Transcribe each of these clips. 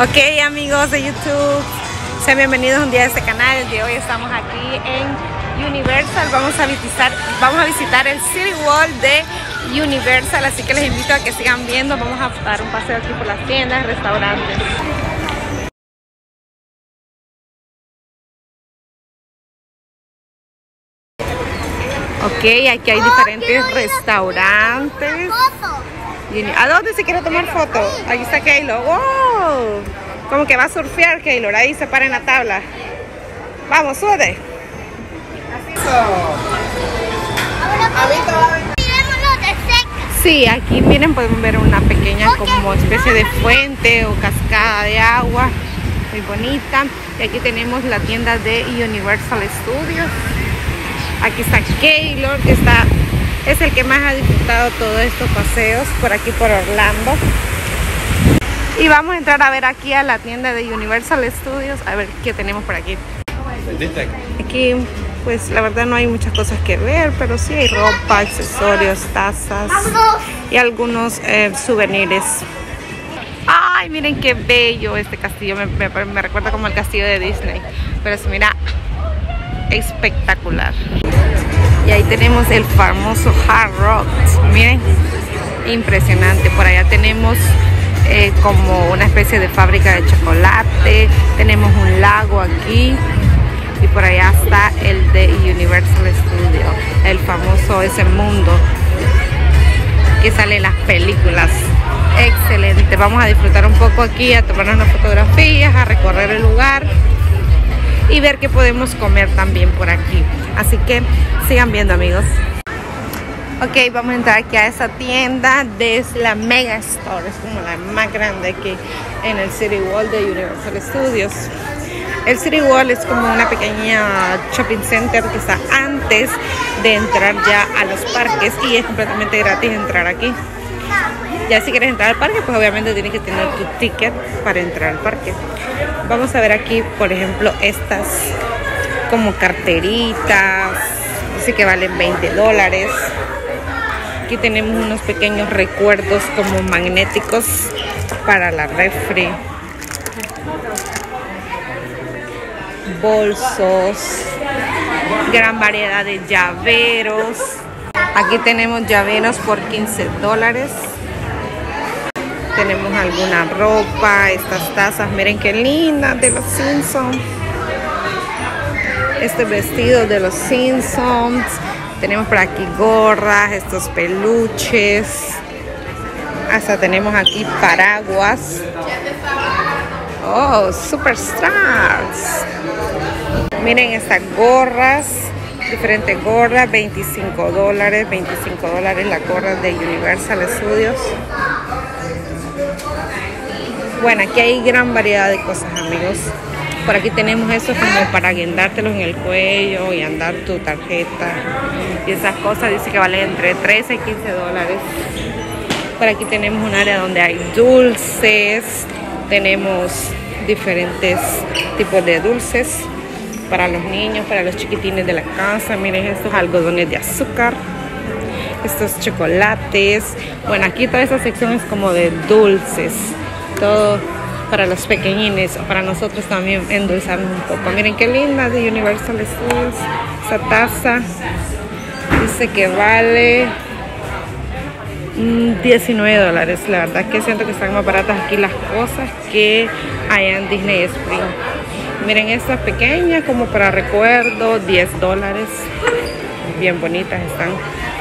Ok, amigos de YouTube, sean bienvenidos un día a este canal. El día de hoy estamos aquí en Universal. Vamos a visitar el City Wall de Universal, así que les invito a que sigan viendo. Vamos a dar un paseo aquí por las tiendas, restaurantes. Ok, aquí hay diferentes restaurantes. ¿A dónde se quiere tomar foto? Ahí está Keylor. ¡Wow! Como que va a surfear Keylor. Ahí se para en la tabla. Vamos, sube. Sí, aquí miren, podemos ver una pequeña como especie de fuente o cascada de agua. Muy bonita. Y aquí tenemos la tienda de Universal Studios. Aquí está Keylor, que es el que más ha disfrutado todos estos paseos por aquí por Orlando. Y vamos a entrar a ver aquí a la tienda de Universal Studios, a ver qué tenemos por aquí. Aquí pues la verdad no hay muchas cosas que ver, pero sí hay ropa, accesorios, tazas y algunos souvenirs. Ay, miren qué bello este castillo, me recuerda como el castillo de Disney, pero se mira espectacular. Y ahí tenemos el famoso Hard Rock, miren, impresionante. Por allá tenemos como una especie de fábrica de chocolate, tenemos un lago aquí y por allá está el de Universal Studios, el famoso ese mundo que sale en las películas. Excelente, vamos a disfrutar un poco aquí, a tomarnos unas fotografías, a recorrer el lugar y ver qué podemos comer también por aquí. Así que sigan viendo, amigos. Ok, vamos a entrar aquí a esa tienda de la Mega Store. Es como la más grande aquí en el City Wall de Universal Studios. El City Wall es como una pequeña shopping center que está antes de entrar ya a los parques y es completamente gratis entrar aquí. Ya si quieres entrar al parque, pues obviamente tienes que tener tu ticket para entrar al parque. Vamos a ver aquí, por ejemplo, estas como carteritas, así que valen $20. Aquí tenemos unos pequeños recuerdos como magnéticos para la refri. Bolsos, gran variedad de llaveros. Aquí tenemos llaveros por $15. Tenemos alguna ropa, estas tazas, miren qué lindas, de los Simpsons. Este vestido de los Simpsons. Tenemos por aquí gorras, estos peluches. Hasta tenemos aquí paraguas. Oh, Superstars. Miren estas gorras, diferentes gorras, $25, $25 la gorra de Universal Studios. Bueno, aquí hay gran variedad de cosas, amigos. Por aquí tenemos eso como para guindártelos en el cuello y andar tu tarjeta. Y esas cosas dice que valen entre $13 y $15. Por aquí tenemos un área donde hay dulces. Tenemos diferentes tipos de dulces para los niños, para los chiquitines de la casa. Miren estos algodones de azúcar, estos chocolates. Bueno, aquí toda esta sección es como de dulces, todo para los pequeñines o para nosotros también endulzarnos un poco. Miren qué linda de Universal Studios. Esa taza dice que vale $19. La verdad que siento que están más baratas aquí las cosas que allá en Disney Springs. Miren estas pequeñas como para recuerdo, $10. Bien bonitas están.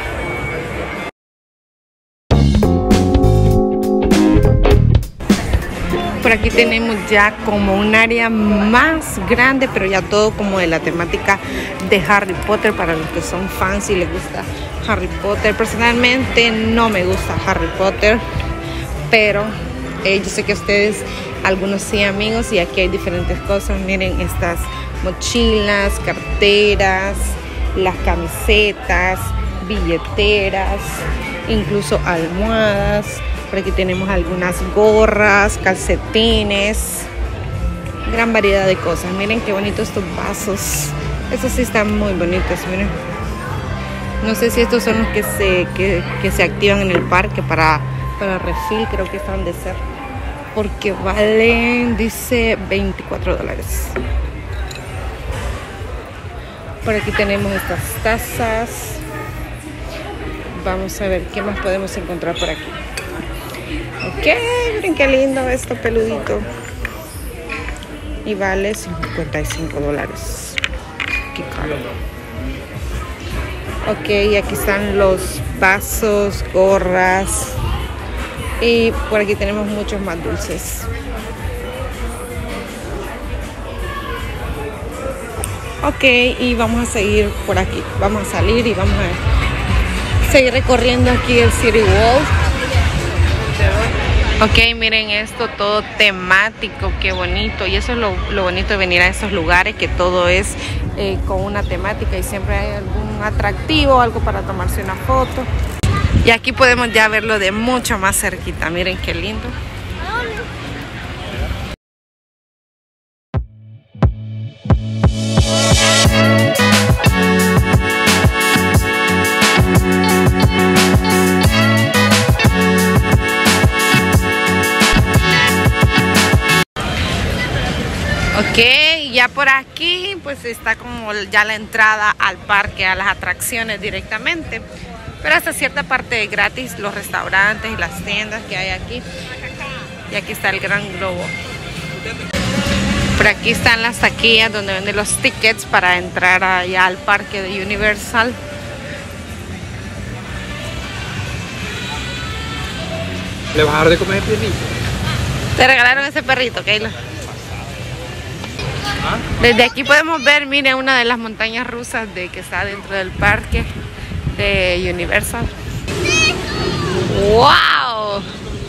Por aquí tenemos ya como un área más grande, pero ya todo como de la temática de Harry Potter para los que son fans y les gusta Harry Potter. Personalmente no me gusta Harry Potter, pero yo sé que ustedes, algunos sí, amigos, y aquí hay diferentes cosas. Miren estas mochilas, carteras, las camisetas, billeteras, incluso almohadas. Por aquí tenemos algunas gorras, calcetines, gran variedad de cosas. Miren qué bonitos estos vasos. Estos sí están muy bonitos, miren. No sé si estos son los que se activan en el parque para refill, creo que están de ser. porque valen, dice, $24. Por aquí tenemos estas tazas. Vamos a ver qué más podemos encontrar por aquí. Ok, miren qué lindo esto peludito. Y vale $55. Qué caro. Ok, aquí están los vasos, gorras. Y por aquí tenemos muchos más dulces. Ok, y vamos a seguir por aquí. Vamos a salir y vamos a seguir recorriendo aquí el City Walk. Ok, miren esto, todo temático, qué bonito. Y eso es lo bonito de venir a estos lugares, que todo es con una temática y siempre hay algún atractivo, algo para tomarse una foto. Y aquí podemos ya verlo de mucho más cerquita. Miren qué lindo. Ok, ya por aquí pues está como ya la entrada al parque, a las atracciones directamente. Pero hasta cierta parte es gratis, los restaurantes y las tiendas que hay aquí. Y aquí está el Gran Globo. Por aquí están las taquillas donde venden los tickets para entrar allá al parque de Universal. ¿Le vas a dar de comer el perrito? Te regalaron ese perrito, Keila. Desde aquí podemos ver, miren, una de las montañas rusas que está dentro del parque de Universal. ¡Wow!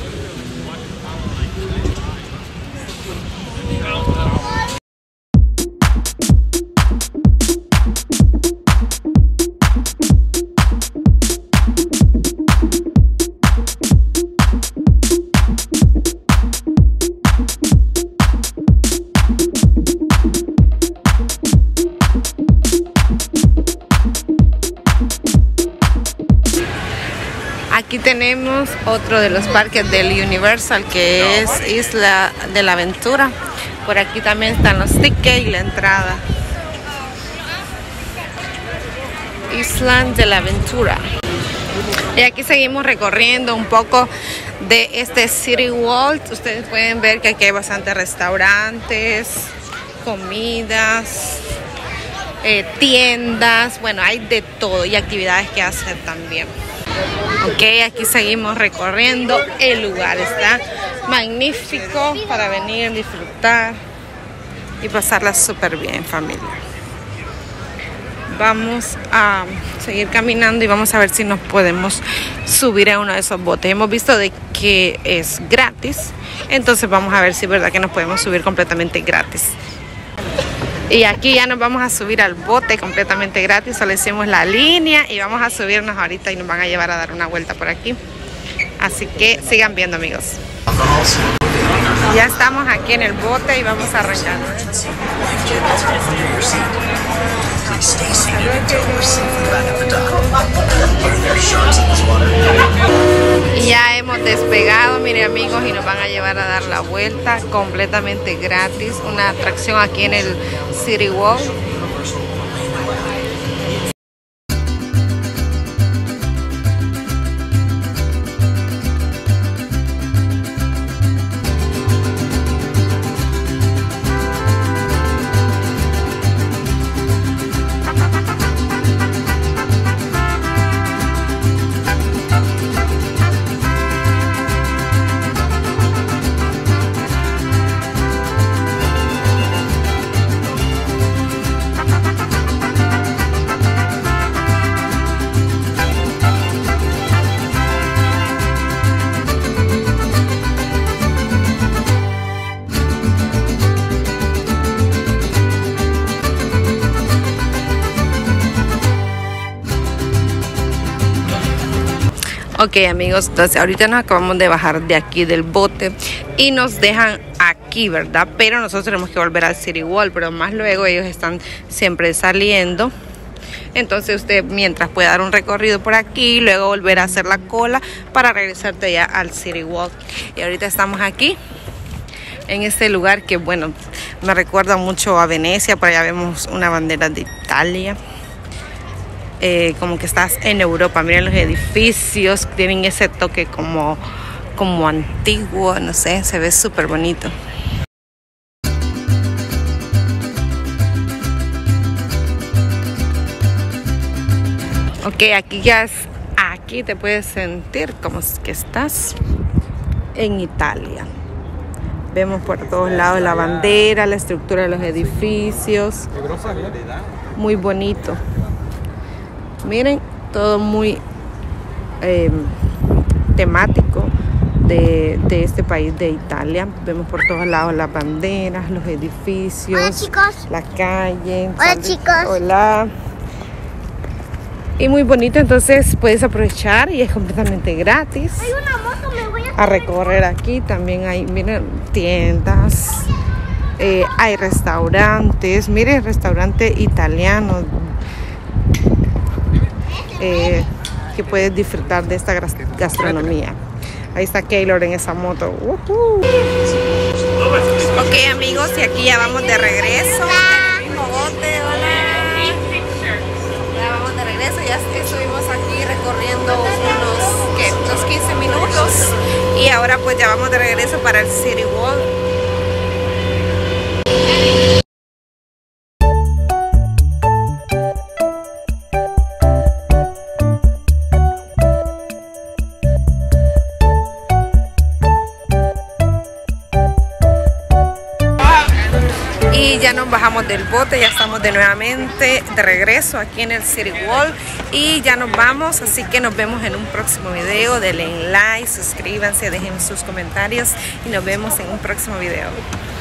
Aquí tenemos otro de los parques del Universal, que es Isla de la Aventura. Por aquí también están los tickets y la entrada. Isla de la Aventura. Y aquí seguimos recorriendo un poco de este City Walk. Ustedes pueden ver que aquí hay bastantes restaurantes, comidas, tiendas. Bueno, hay de todo y actividades que hacer también. Ok, aquí seguimos recorriendo el lugar. Está magnífico para venir, disfrutar y pasarla súper bien, familia. Vamos a seguir caminando y vamos a ver si nos podemos subir a uno de esos botes. Hemos visto de que es gratis, entonces vamos a ver si es verdad que nos podemos subir completamente gratis. Y aquí ya nos vamos a subir al bote completamente gratis. Solo hicimos la línea y vamos a subirnos ahorita y nos van a llevar a dar una vuelta por aquí. Así que sigan viendo, amigos. Ya estamos aquí en el bote y vamos a arrancar. Y ya hemos despegado, miren, amigos, y nos van a llevar a dar la vuelta completamente gratis. Una atracción aquí en el City Walk. Ok, amigos, entonces ahorita nos acabamos de bajar de aquí del bote y nos dejan aquí, ¿verdad? Pero nosotros tenemos que volver al City Walk, pero más luego ellos están siempre saliendo. Entonces usted mientras puede dar un recorrido por aquí, luego volver a hacer la cola para regresarte ya al City Walk. Y ahorita estamos aquí en este lugar que, bueno, me recuerda mucho a Venecia. Por allá vemos una bandera de Italia. Como que estás en Europa. Miren los edificios, tienen ese toque como antiguo, no sé, se ve súper bonito. Ok, aquí te puedes sentir como que estás en Italia. Vemos por todos lados la bandera, la estructura de los edificios. Muy bonito. Miren, todo muy temático de este país de Italia. Vemos por todos lados las banderas, los edificios. Hola, chicos. La calle. Hola, chicos. Hola. Y muy bonito, entonces puedes aprovechar y es completamente gratis. Hay una moto, me voy a recorrer aquí. También hay, miren, tiendas, hay restaurantes. Miren, restaurante italiano, que puedes disfrutar de esta gastronomía. Ahí está Keylor en esa moto. Ok, amigos, y aquí ya vamos de regreso. Ya estuvimos aquí recorriendo unos 15 minutos y ahora pues ya vamos de regreso para el City Walk. Y ya nos bajamos del bote, ya estamos nuevamente de regreso aquí en el City Walk y ya nos vamos, así que nos vemos en un próximo video. Denle like, suscríbanse, dejen sus comentarios y nos vemos en un próximo video.